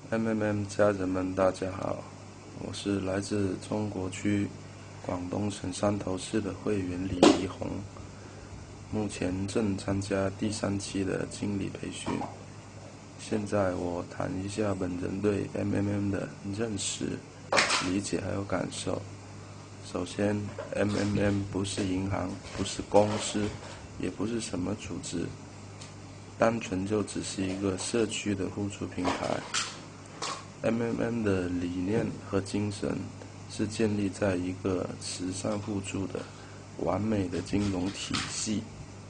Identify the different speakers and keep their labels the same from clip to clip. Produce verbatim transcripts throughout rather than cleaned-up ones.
Speaker 1: M M M 家人们，大家好，我是来自中国区广东省汕头市的会员李怡红，目前正参加第三期的经理培训。现在我谈一下本人对 M M M 的认识、理解还有感受。首先 ，M M M 不是银行，不是公司，也不是什么组织，单纯就只是一个社区的互助平台。M M M 的理念和精神是建立在一个慈善互助的完美的金融体系，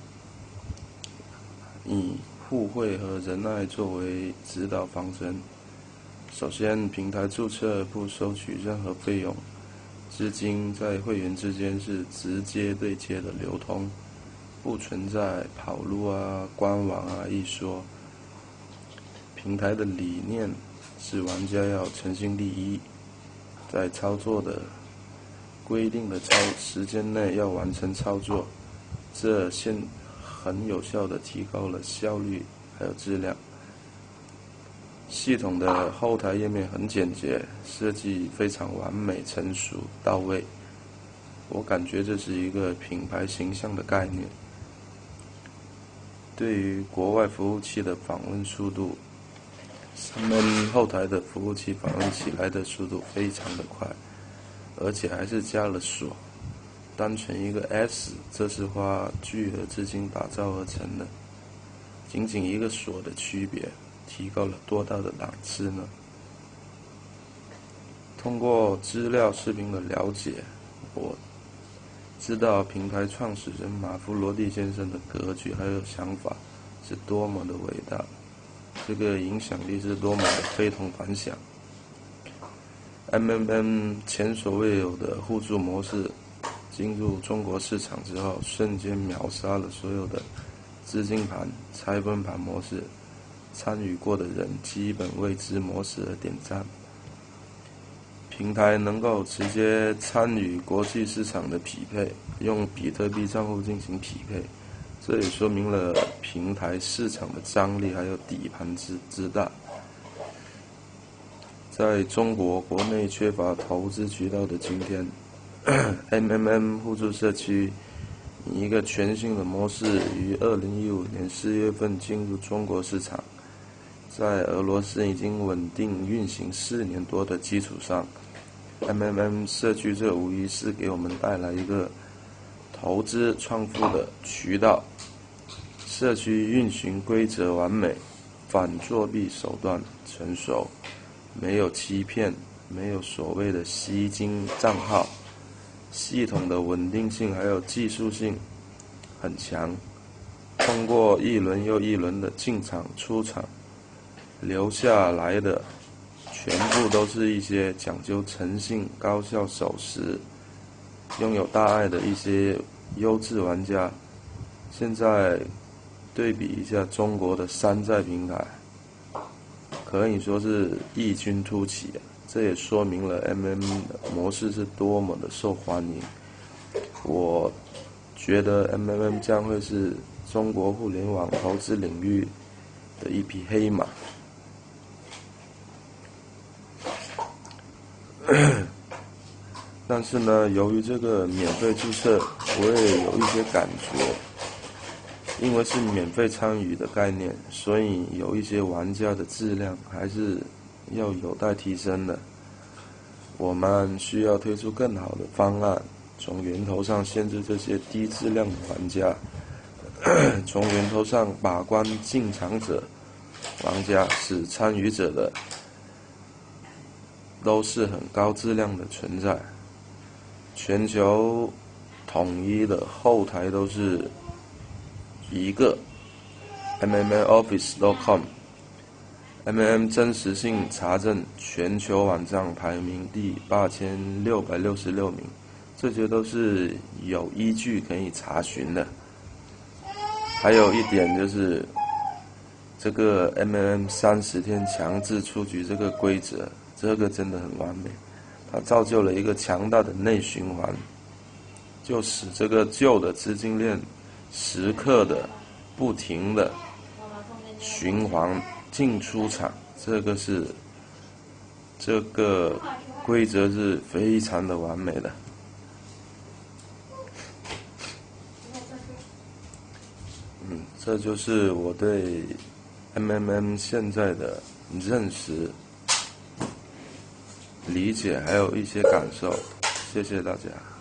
Speaker 1: 以互惠和仁爱作为指导方针。首先，平台注册不收取任何费用，资金在会员之间是直接对接的流通，不存在跑路啊、官网啊一说。平台的理念是玩家要诚信第一，在操作的规定的操时间内要完成操作，这现很有效地提高了效率还有质量。系统的后台页面很简洁，设计非常完美、成熟到位，我感觉这是一个品牌形象的概念。对于国外服务器的访问速度，他们后台的服务器访问起来的速度非常的快，而且还是加了锁。单纯一个 S， 这是花巨额资金打造而成的，仅仅一个锁的区别，提高了多大的档次呢？通过资料视频的了解，我知道平台创始人马夫罗蒂先生的格局还有想法是多么的伟大。这个影响力是多么的非同凡响。M M M 前所未有的互助模式进入中国市场之后，瞬间秒杀了所有的资金盘、拆分盘模式，参与过的人基本为之模式而点赞。平台能够直接参与国际市场的匹配，用比特币账户进行匹配，这也说明了平台市场的张力还有底盘之之大。在中国国内缺乏投资渠道的今天，M M M 互助社区以一个全新的模式于二零一五年四月份进入中国市场，在俄罗斯已经稳定运行四年多的基础上，M M M 社区这无疑是给我们带来一个投资创富的渠道。社区运行规则完美，反作弊手段成熟，没有欺骗，没有所谓的吸金账号，系统的稳定性还有技术性很强。通过一轮又一轮的进场出场，留下来的全部都是一些讲究诚信、高效守时、拥有大爱的一些优质玩家。现在对比一下中国的山寨平台，可以说是异军突起啊！这也说明了 M M M 的模式是多么的受欢迎。我觉得 M M M 将会是中国互联网投资领域的一匹黑马。但是呢，由于这个免费注册，我也有一些感觉。因为是免费参与的概念，所以有一些玩家的质量还是要有待提升的。我们需要推出更好的方案，从源头上限制这些低质量的玩家，从源头上把关进场者、玩家，使参与者的都是很高质量的存在。全球统一的后台都是一个 M M M Office dot com，M M M 真实性查证全球网站排名第八千六百六十六名，这些都是有依据可以查询的。还有一点就是，这个 M M M 三十天强制出局这个规则，这个真的很完美，它造就了一个强大的内循环，就使这个旧的资金链时刻的、不停的循环进出场，这个是这个规则是非常的完美的。嗯，这就是我对 M M M 现在的认识、理解，还有一些感受。谢谢大家。